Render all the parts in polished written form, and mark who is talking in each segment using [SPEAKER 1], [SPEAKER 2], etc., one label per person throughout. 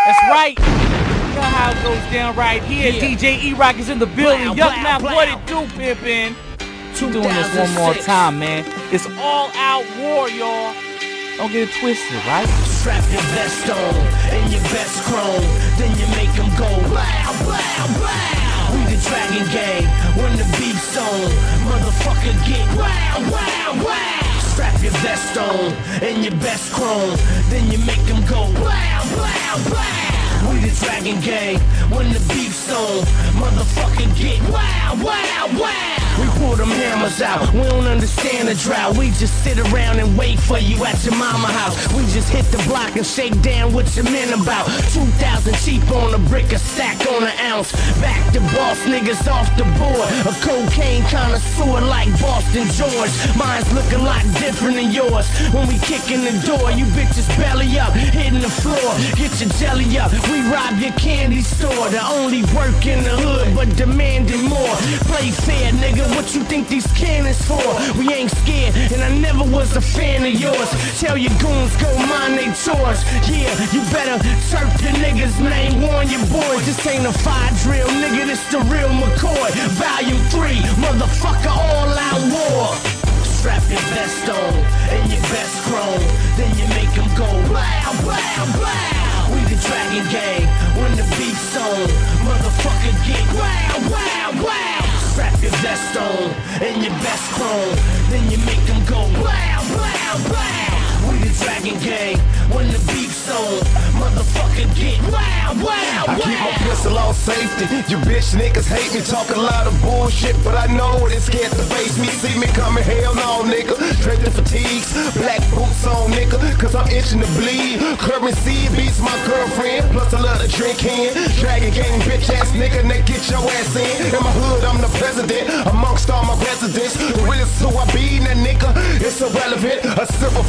[SPEAKER 1] That's right. You know how it goes down right here. DJ E-Rock is in the building. Yuck Mouth, what it do, pimpin'? Doing this one more time, man. It's all out war, y'all. Don't get it twisted, right?
[SPEAKER 2] Strap your vest on and your best chrome, then you make them go wow, wow, wow. We the Dragon Gang, when the beat's on, motherfucker get wow, wow, wow. Strap your vest on and your best chrome, then you make them go wow, wow, wow. We the Dragon Gang, when the beat's on, motherfucker get wow, wow, wow. We pull them hammers out, we don't understand the drought. We just sit around and wait for you at your mama house. We just hit the block and shake down what your men about. 2,000 cheap on a brick, a stack on an ounce. Back to boss niggas off the board. A cocaine connoisseur like Boston George. Mine's looking a lot different than yours. When we kick in the door, you bitches belly up, hitting the floor. Get your jelly up, we rob your candy store. The only work in the hood, but demanding more. Play fair, nigga. What you think these cannons for? We ain't scared, and I never was a fan of yours. Tell your goons, go mind they chores. Yeah, you better search your niggas' name, warn your boys. This ain't a fire drill, nigga, this the real McCoy. Volume 3, motherfucker, all out war. Strap your vest on, and your best chrome, then you make them go wow, wow, wow. We the Dragon Gang, when the beat's on, motherfucker get wow, wow, wow. Strap your vest on and your best chrome, then you make them go wow, wow, wow. We the Dragon Gang, when the beat's on, motherfucker get wow, wow, wow.
[SPEAKER 3] I keep my pistol on safety. You bitch niggas hate me, talk a lot of bullshit, but I know they scared to face me. See me coming, hell no, nigga. Draped in fatigues, black boots on, nigga, cause I'm itching to bleed. Currency beats my girlfriend, plus I love to drink in. Dragon Gang bitch ass nigga, now get your ass in. In my hood, I'm the president, amongst all my residents. The realest who I be, that nigga, it's irrelevant. A silver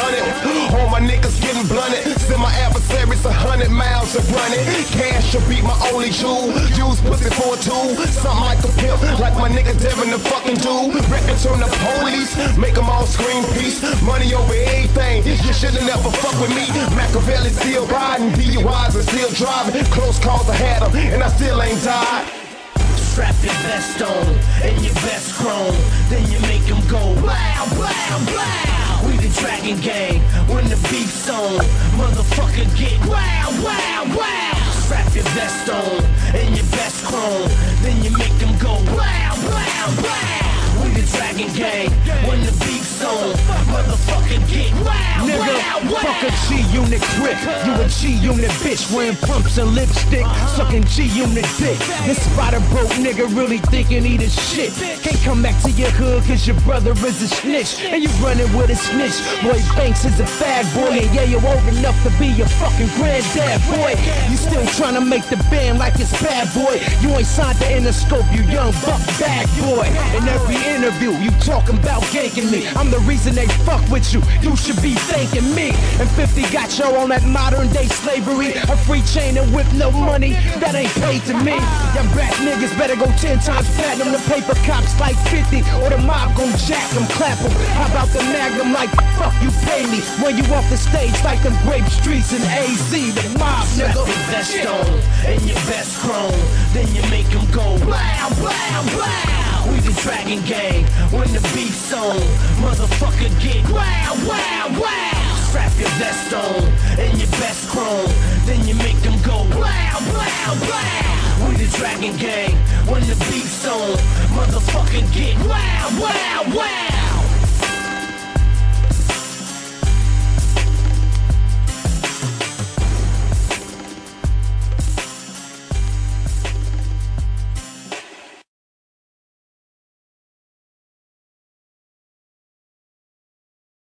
[SPEAKER 3] 500, all my niggas getting blunted. Send my adversaries 100 miles of running. Cash will be my only jewel. Use pussy for a tool, something like a pimp, like my nigga Devin the fucking dude. Records from the police, make them all scream peace. Money over everything, you should've never fuck with me. Machiavelli still riding, DUIs are still driving. Close calls I had them, and I still ain't died.
[SPEAKER 2] Strap your vest on and your best chrome, then you make them go wow, wow, wow. We the Dragon Gang, when the beat's on, motherfucker get wow, wow, wow. Strap your vest on and your best chrome, then you make them go wow, wow, wow. We the Dragon Gang, when the beat's on, motherfucker get wow,
[SPEAKER 4] nigga,
[SPEAKER 2] wow, wow.
[SPEAKER 4] fuck a G-Unit grip. You a G-Unit bitch wearing pumps and lipstick, sucking G-Unit dick. This spider broke nigga really thinking he the shit. Can't come back to your hood cause your brother is a snitch, and you running with a snitch. Boy Banks is a fag boy, and yeah, you're old enough to be your fucking granddad, boy. You still trying to make the band like it's bad, boy. You ain't signed the Interscope, you young buck bag boy. In every interview, you talking about ganking me. I'm the reason they fuck with you, you should be thanking me. And 50 got you on that modern day slavery. A free chain and whip, no money, that ain't paid to me. Y'all rap niggas better go 10 times platinum. The paper cops like 50, or the mob gon' jack them, clap them. How about the Magnum like fuck you pay me when you off the stage like them Grape Streets in AZ, the mob
[SPEAKER 2] Strap
[SPEAKER 4] nigga.
[SPEAKER 2] your vest on and your best chrome, then you make them go wow, wow, wow. We the Dragon Gang, when the beat's on, motherfucker get wow, wow, wow. Strap your vest on and your best chrome, then you make them go wow, wow, wow. We the Dragon Gang, when the beat's on, motherfucker get wow, wow, wow.